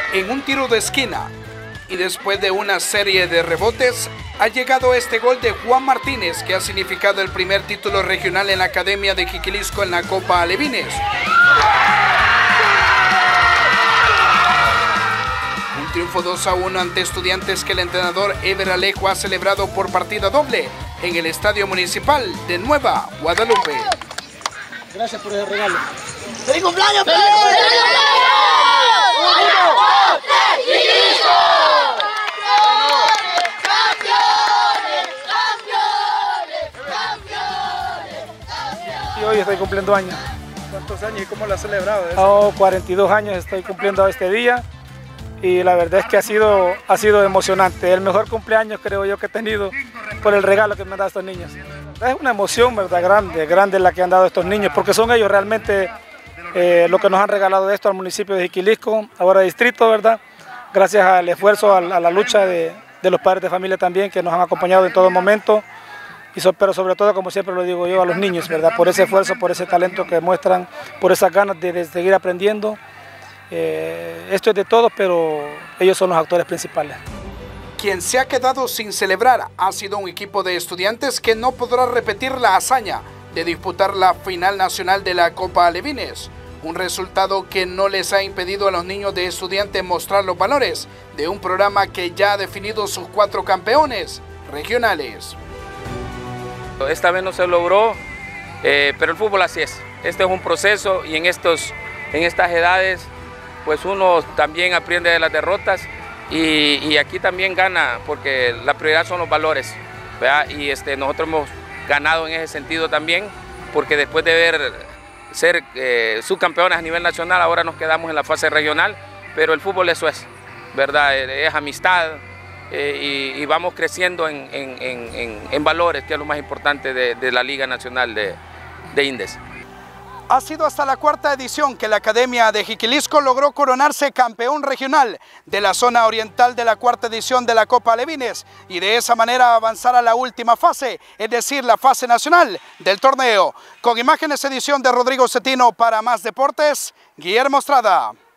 en un tiro de esquina y después de una serie de rebotes ha llegado este gol de Juan Martínez, que ha significado el primer título regional en la Academia de Jiquilisco en la Copa Alevines. Un triunfo 2-1 ante Estudiantes que el entrenador Ever Alejo ha celebrado por partida doble en el Estadio Municipal de Nueva Guadalupe. Gracias por el regalo. ¡Feliz cumpleaños! ¡Feliz Y hoy estoy cumpliendo años. ¿Cuántos años y cómo lo has celebrado? 42 años estoy cumpliendo este día y la verdad es que ha sido emocionante. El mejor cumpleaños creo yo que he tenido por el regalo que me han dado estos niños. Es una emoción, ¿verdad? Grande la que han dado estos niños, porque son ellos realmente lo que nos han regalado esto al municipio de Jiquilisco, ahora distrito, ¿verdad? Gracias al esfuerzo, a la lucha de los padres de familia también, que nos han acompañado en todo momento. Pero sobre todo, como siempre lo digo yo, a los niños, ¿verdad? Por ese esfuerzo, por ese talento que muestran, por esas ganas de seguir aprendiendo. Esto es de todos, pero ellos son los actores principales. Quien se ha quedado sin celebrar ha sido un equipo de Estudiantes que no podrá repetir la hazaña de disputar la final nacional de la Copa Alevines. Un resultado que no les ha impedido a los niños de Estudiantes mostrar los valores de un programa que ya ha definido sus 4 campeones regionales. Esta vez no se logró, pero el fútbol así es. Este es un proceso y en estas edades pues uno también aprende de las derrotas y aquí también gana porque la prioridad son los valores, ¿verdad? Y nosotros hemos ganado en ese sentido también porque después de ser subcampeones a nivel nacional ahora nos quedamos en la fase regional, pero el fútbol eso es, ¿verdad? Es amistad. Y vamos creciendo en valores, que es lo más importante de la Liga Nacional de Indes. Ha sido hasta la 4ª edición que la Academia de Jiquilisco logró coronarse campeón regional de la zona oriental de la 4ª edición de la Copa Alevines y de esa manera avanzar a la última fase, es decir, la fase nacional del torneo. Con imágenes edición de Rodrigo Cetino para Más Deportes, Guillermo Estrada.